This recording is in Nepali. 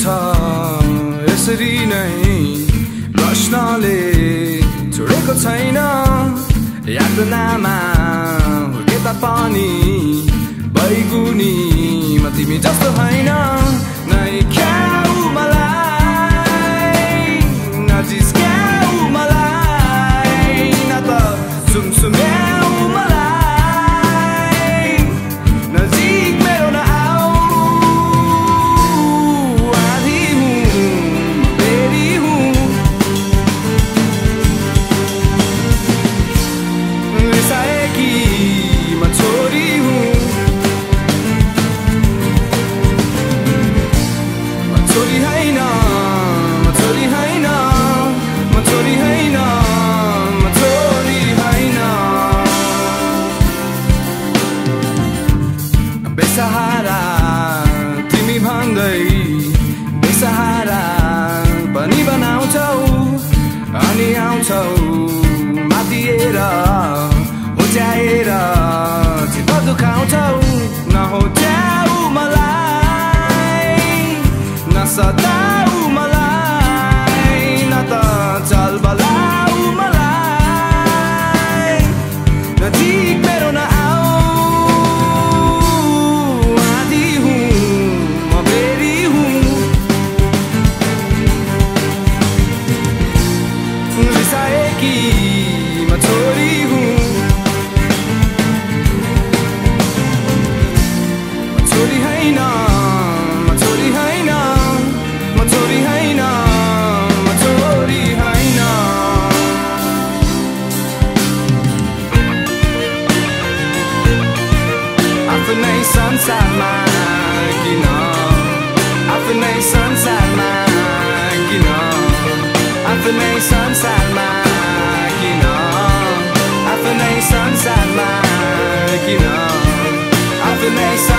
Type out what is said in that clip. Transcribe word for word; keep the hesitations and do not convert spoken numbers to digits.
छ यसरी नै प्रश्नले छोडेको छैन यातनामा हुर्के तापनि बैगुनी म तिमी जस्तो होइन नै क्याउ मलाई नजिस्क्याउ मलाई न त सुमसुम्याउ मलाई नजिक मेरो न आऊ आधी हुँ बेरी हुँ रिसाएकी म छोरी हुँ म छोरी होइन म छोरी होइन म छोरी होइन म छोरी होइन बेसहारा तिमी भन्दै बेसहारा पनि बनाउँछौ अनि आउँछौ मातिएर होच्याएर चित्त दुखाउँछौ नहोच्याउ मलाई नसताउ मलाई न त चल बलाउ मलाई नजिक मेरो न आऊ आधी हुँ म बेरी हुँ रिसाएकी म छोरी हुँ म छोरी होइन म छोरी होइन म छोरी होइन म छोरी होइन आफ्नै संसारमा किन आफ्नै संसारमा किन आफ्नै संसारमा किन आफ्नै संसारमा किन आफ्नै